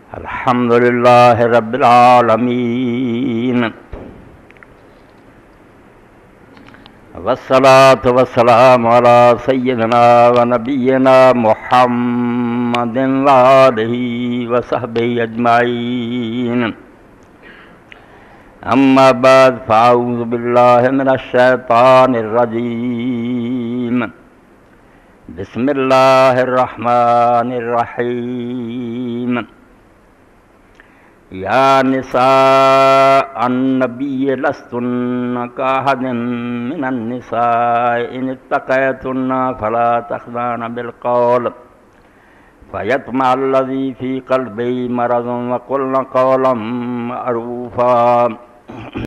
अल्हम्दुलिल्लाहि रब्बिल आलमीन वस्सलातु वस्सलामु अला सय्यिदिना व नबिय्यिना मुहम्मदिन व आलिहि व सहबिहि अजमाइन। अम्मा बाद फ़अऊज़ु बिल्लाहि मिनश शैतानिर रजीम। बिस्मिल्लाहिर रहमानिर रहीम। या निसा अन्नबी लस्तुन्ना काहदिन मिनन निसाए इन इत्तक़ैतुन्ना फला तख़ज़ाना बिल क़ौल फ़यत्मअल्लज़ी फ़ी क़ल्बिही मरज़ुन व क़ुल्ना क़ौलन मअरूफ़ा।